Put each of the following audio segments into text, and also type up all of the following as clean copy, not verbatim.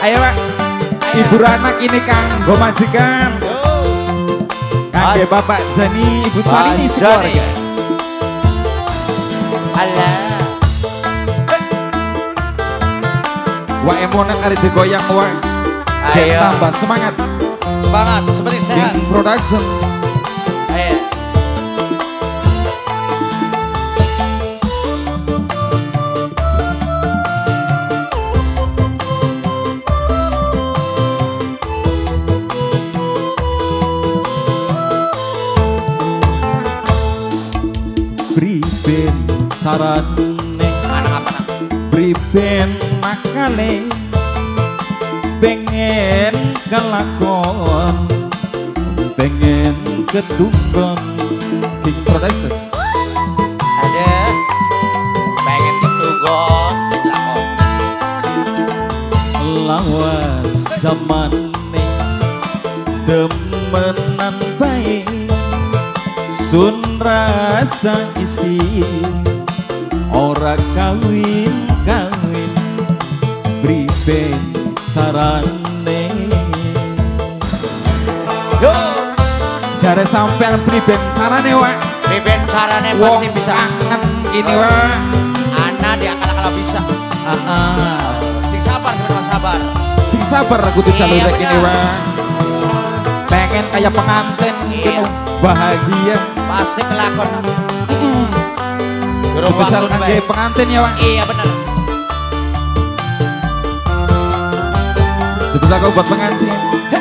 Ayo Pak. Ibu anak ini kanggo majikan. Kangge Bapak Jani, Ibu Sarini sekeluarga. Alah. Wah emonan hari digoyang wah. Ayo. Tambah semangat. Semangat seperti sehat. In production. Ayo. Priben sarane Anak apa nak? priben makane pengen kelakon pengen ketunggon King Production. Ada. Pengen ditunggon lakon. Lawas zaman demenan baik sun rasa isi ora kawin priben sarane yo jare sampean priben sarane wak Priben carane pasti wong bisa. kangen ini wak Ana dia kalau bisa. Sing sabar sebenarnya sabar. sing sabar kudu jalur Iya, ini bener. wak pengen kayak pengantin Iya. penuh bahagia Pasti kelakon. sebesar kangge pengantin ya wak Iya benar. sebesar kau buat pengantin.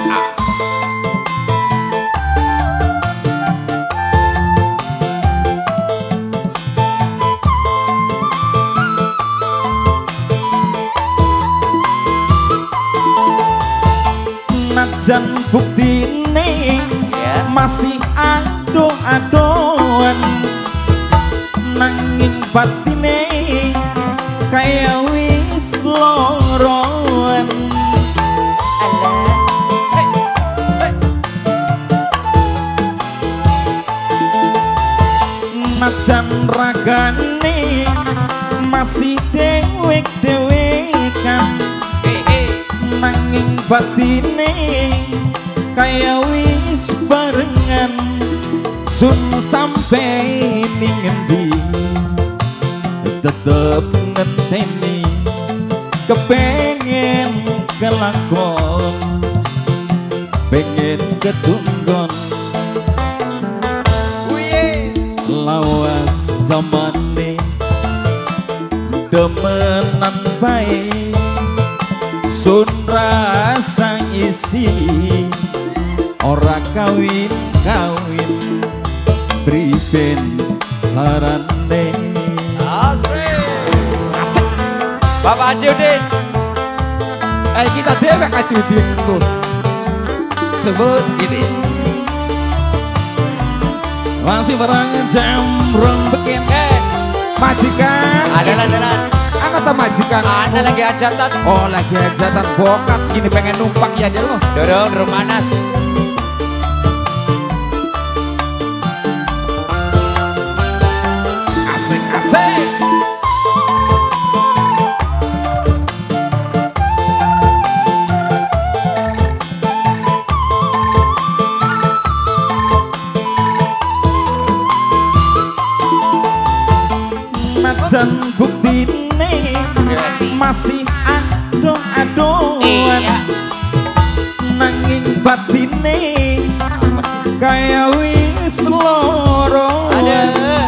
Najan buktine Iya. masih ado-adoan nanging batine kaya wis loroan. Najan ragane masih dewek-dewekan nanging batine kaya wis barengan sun sampe ning endi tetep ngenteni kepengen kelakon pengen ketunggon lawas zamane demenan baik sun rasa isi ora kawin priben sarane Asik. Bapak Haji Udin. kita dewek Haji Udin tuh sebut ini masih barang jam rong beken majikan Adalan. anak majikan Anda lagi hajatan. oh lagi hajatan bokat ini pengen numpang ya dia los Dorong Romanas. asik najan buktine masih ado-adoan Iya. nanging batine kaya wis loro Ada.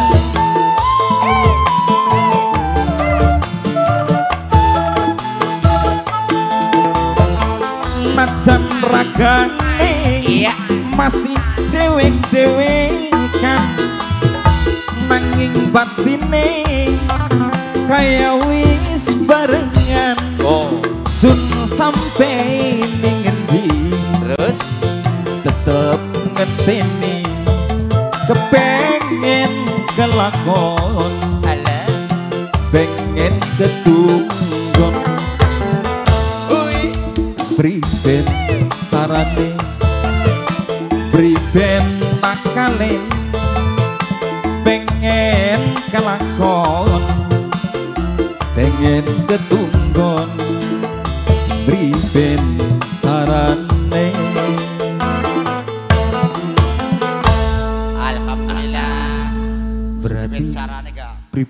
najan ragane Iya. masih dewek-dewekan nanging batine kaya wis barengan Oh. sun sampe ning endi Terus tetep ngenteni kepengen kelakon alah. pengen ketunggon priben sarane priben nakale pengen kelakon pengen ketunggon Priben sarane. Alhamdulillah. Berarti carane gak